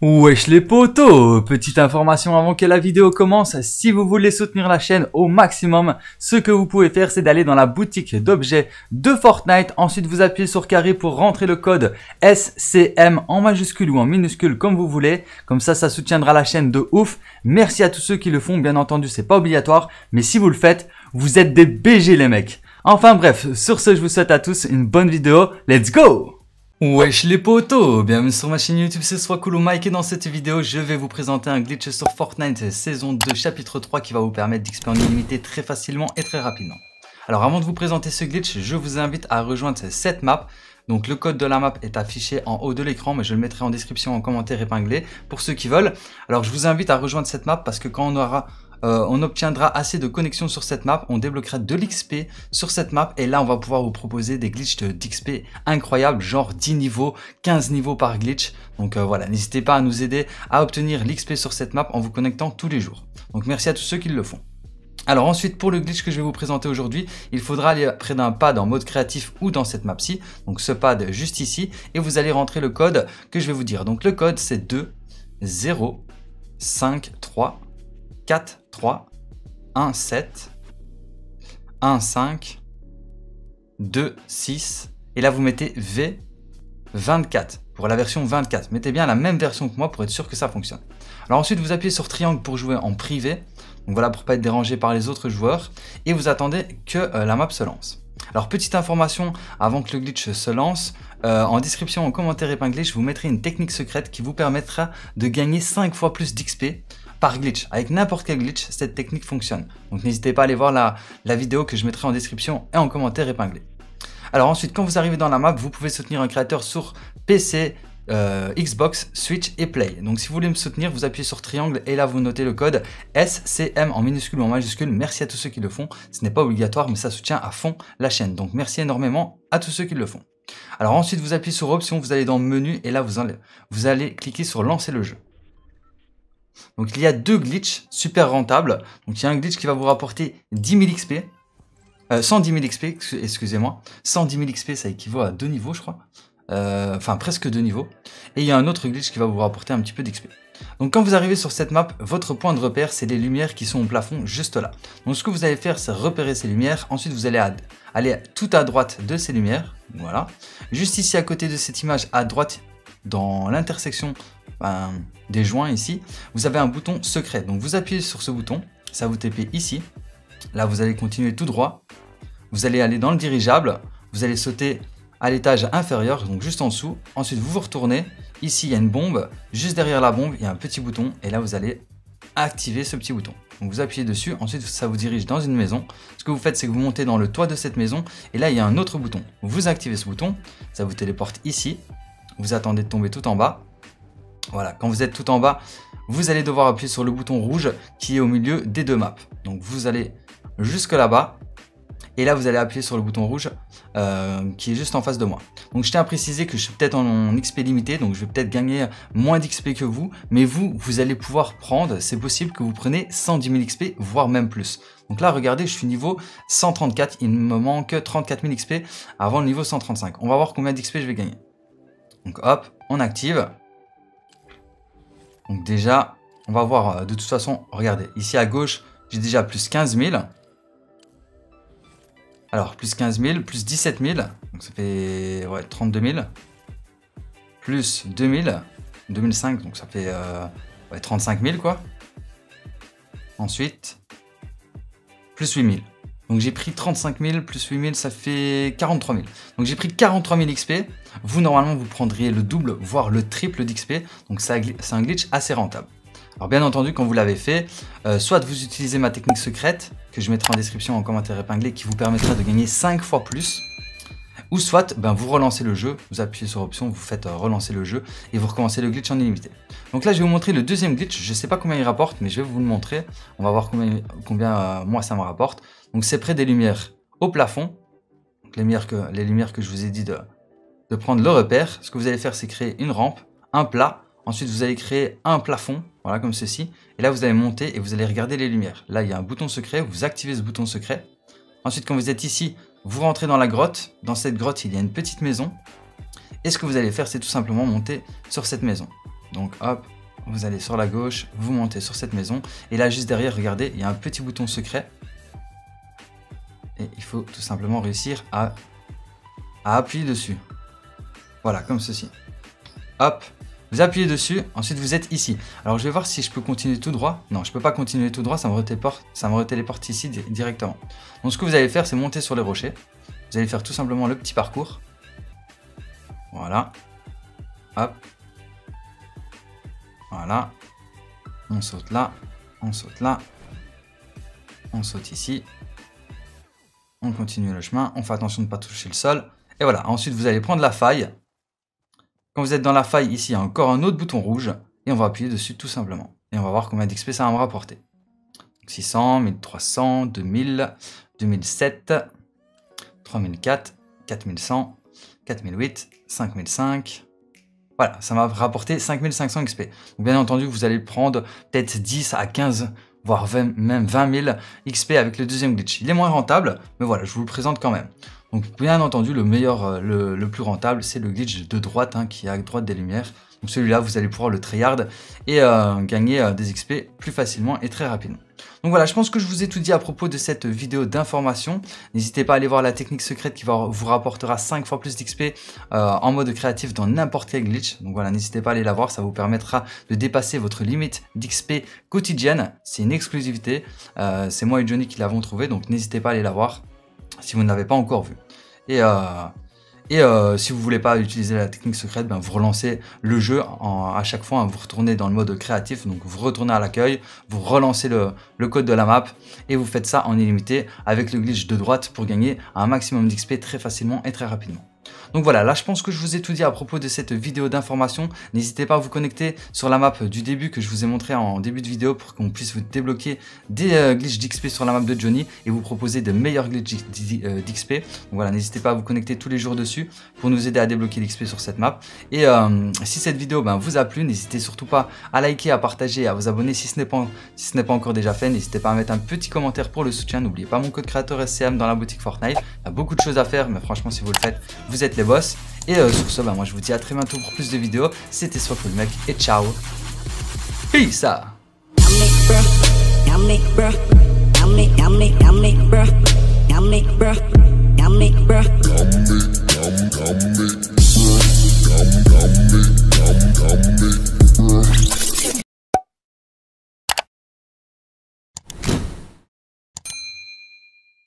Wesh les potos, petite information avant que la vidéo commence, si vous voulez soutenir la chaîne au maximum, ce que vous pouvez faire c'est d'aller dans la boutique d'objets de Fortnite, ensuite vous appuyez sur carré pour rentrer le code SCM en majuscule ou en minuscule comme vous voulez, comme ça soutiendra la chaîne de ouf. Merci à tous ceux qui le font, bien entendu c'est pas obligatoire, mais si vous le faites, vous êtes des BG les mecs. Enfin bref, sur ce je vous souhaite à tous une bonne vidéo, let's go! Wesh les potos, bienvenue sur ma chaîne YouTube, c'est SoisCool ou Mike et dans cette vidéo je vais vous présenter un glitch sur Fortnite saison 2 chapitre 3 qui va vous permettre d'XP en illimité très facilement et très rapidement. Alors avant de vous présenter ce glitch, je vous invite à rejoindre cette map. Donc le code de la map est affiché en haut de l'écran, mais je le mettrai en description en commentaire épinglé pour ceux qui veulent. Alors je vous invite à rejoindre cette map parce que quand on obtiendra assez de connexions sur cette map, on débloquera de l'XP sur cette map et là on va pouvoir vous proposer des glitches d'XP incroyables, genre 10 niveaux, 15 niveaux par glitch. Donc voilà, n'hésitez pas à nous aider à obtenir l'XP sur cette map en vous connectant tous les jours. Donc merci à tous ceux qui le font. Alors ensuite pour le glitch que je vais vous présenter aujourd'hui, il faudra aller près d'un pad en mode créatif ou dans cette map-ci. Donc ce pad juste ici et vous allez rentrer le code que je vais vous dire. Donc le code c'est 2 0 5 3 4 3 1 7 1 5 2 6 et là vous mettez V24 pour la version 24. Mettez bien la même version que moi pour être sûr que ça fonctionne. Alors ensuite vous appuyez sur triangle pour jouer en privé. Donc voilà, pour pas être dérangé par les autres joueurs et vous attendez que la map se lance. Alors petite information avant que le glitch se lance, en description, en commentaire épinglé, je vous mettrai une technique secrète qui vous permettra de gagner 5 fois plus d'XP par glitch. Avec n'importe quel glitch, cette technique fonctionne. Donc n'hésitez pas à aller voir la vidéo que je mettrai en description et en commentaire épinglé. Alors ensuite, quand vous arrivez dans la map, vous pouvez soutenir un créateur sur PC, Xbox, Switch et Play. Donc si vous voulez me soutenir, vous appuyez sur triangle et là vous notez le code SCM en minuscule ou en majuscule. Merci à tous ceux qui le font. Ce n'est pas obligatoire mais ça soutient à fond la chaîne. Donc merci énormément à tous ceux qui le font. Alors ensuite vous appuyez sur option, vous allez dans le menu et là vous allez cliquer sur lancer le jeu. Donc il y a deux glitches super rentables. Donc il y a un glitch qui va vous rapporter 10 000 XP. 110 000 XP, excusez-moi. 110 000 XP ça équivaut à 2 niveaux je crois. Enfin presque 2 niveaux. Et il y a un autre glitch qui va vous rapporter un petit peu d'XP. Donc quand vous arrivez sur cette map, votre point de repère c'est les lumières qui sont au plafond juste là. Donc ce que vous allez faire c'est repérer ces lumières. Ensuite vous allez aller tout à droite de ces lumières. Voilà. Juste ici à côté de cette image à droite dans l'intersection des joints ici, vous avez un bouton secret. Donc vous appuyez sur ce bouton, ça vous TP ici. Là vous allez continuer tout droit. Vous allez aller dans le dirigeable. Vous allez sauter à l'étage inférieur, donc juste en dessous. Ensuite, vous vous retournez. Ici, il y a une bombe. Juste derrière la bombe, il y a un petit bouton. Et là, vous allez activer ce petit bouton. Donc, vous appuyez dessus. Ensuite, ça vous dirige dans une maison. Ce que vous faites, c'est que vous montez dans le toit de cette maison. Et là, il y a un autre bouton. Vous activez ce bouton. Ça vous téléporte ici. Vous attendez de tomber tout en bas. Voilà. Quand vous êtes tout en bas, vous allez devoir appuyer sur le bouton rouge qui est au milieu des deux maps. Donc, vous allez jusque là-bas. Et là, vous allez appuyer sur le bouton rouge qui est juste en face de moi. Donc, je tiens à préciser que je suis peut-être en XP limité. Donc, je vais peut-être gagner moins d'XP que vous. Mais vous allez pouvoir prendre, c'est possible que vous preniez 110 000 XP, voire même plus. Donc là, regardez, je suis niveau 134. Il me manque 34 000 XP avant le niveau 135. On va voir combien d'XP je vais gagner. Donc, hop, on active. Donc déjà, on va voir de toute façon, regardez, ici à gauche, j'ai déjà plus 15 000. Alors, plus 15 000, plus 17 000, donc ça fait 32 000, plus 2 000, 2005, donc ça fait 35 000 quoi. Ensuite, plus 8 000. Donc j'ai pris 35 000, plus 8 000, ça fait 43 000. Donc j'ai pris 43 000 XP. Vous, normalement, vous prendriez le double, voire le triple d'XP. Donc c'est un glitch assez rentable. Alors bien entendu, quand vous l'avez fait, soit vous utilisez ma technique secrète, que je mettrai en description en commentaire épinglé, qui vous permettra de gagner 5 fois plus, ou soit vous relancez le jeu, vous appuyez sur option, vous faites relancer le jeu, et vous recommencez le glitch en illimité. Donc là, je vais vous montrer le deuxième glitch, je ne sais pas combien il rapporte, mais je vais vous le montrer, on va voir combien moi ça me rapporte. Donc c'est près des lumières au plafond, donc les lumières que je vous ai dit de prendre le repère. Ce que vous allez faire, c'est créer une rampe, un plat. Ensuite, vous allez créer un plafond, voilà, comme ceci. Et là, vous allez monter et vous allez regarder les lumières. Là, il y a un bouton secret, vous activez ce bouton secret. Ensuite, quand vous êtes ici, vous rentrez dans la grotte. Dans cette grotte, il y a une petite maison. Et ce que vous allez faire, c'est tout simplement monter sur cette maison. Donc hop, vous allez sur la gauche, vous montez sur cette maison. Et là, juste derrière, regardez, il y a un petit bouton secret. Et il faut tout simplement réussir à appuyer dessus. Voilà, comme ceci. Hop, vous appuyez dessus, ensuite vous êtes ici. Alors je vais voir si je peux continuer tout droit. Non, je peux pas continuer tout droit, ça me retéléporte ici directement. Donc ce que vous allez faire, c'est monter sur les rochers. Vous allez faire tout simplement le petit parcours. Voilà. Hop. Voilà. On saute là, on saute là. On saute ici. On continue le chemin, on fait attention de ne pas toucher le sol. Et voilà, ensuite vous allez prendre la faille. Quand vous êtes dans la faille, ici, il y a encore un autre bouton rouge. Et on va appuyer dessus tout simplement. Et on va voir combien d'XP ça va me rapporter. 600, 1300, 2000, 2007, 3004, 4100, 4008, 5005. Voilà, ça m'a rapporté 5500 XP. Donc bien entendu, vous allez prendre peut-être 10 à 15, voire 20, même 20 000 XP avec le deuxième glitch. Il est moins rentable, mais voilà, je vous le présente quand même. Donc bien entendu, le meilleur, le plus rentable, c'est le glitch de droite, hein, qui est à droite des lumières. Donc celui-là, vous allez pouvoir le tryhard et gagner des XP plus facilement et très rapidement. Donc voilà, je pense que je vous ai tout dit à propos de cette vidéo d'information. N'hésitez pas à aller voir la technique secrète qui vous rapportera 5 fois plus d'XP en mode créatif dans n'importe quel glitch. Donc voilà, n'hésitez pas à aller la voir, ça vous permettra de dépasser votre limite d'XP quotidienne. C'est une exclusivité, c'est moi et Johnny qui l'avons trouvé, donc n'hésitez pas à aller la voir si vous ne l'avez pas encore vu. Et si vous voulez pas utiliser la technique secrète, ben vous relancez le jeu à chaque fois, hein, vous retournez dans le mode créatif, donc vous retournez à l'accueil, vous relancez le code de la map et vous faites ça en illimité avec le glitch de droite pour gagner un maximum d'XP très facilement et très rapidement. Donc voilà, là je pense que je vous ai tout dit à propos de cette vidéo d'information. N'hésitez pas à vous connecter sur la map du début que je vous ai montré en début de vidéo pour qu'on puisse vous débloquer des glitches d'XP sur la map de Johnny et vous proposer de meilleurs glitches d'XP. Donc voilà, n'hésitez pas à vous connecter tous les jours dessus pour nous aider à débloquer l'XP sur cette map. Et si cette vidéo vous a plu, n'hésitez surtout pas à liker, à partager, à vous abonner si ce n'est pas encore déjà fait. N'hésitez pas à mettre un petit commentaire pour le soutien. N'oubliez pas mon code créateur SCM dans la boutique Fortnite. Il y a beaucoup de choses à faire, mais franchement si vous le faites, vous êtes les boss. Et sur ce, moi je vous dis à très bientôt pour plus de vidéos. C'était SwagFulMec et ciao. Peace out.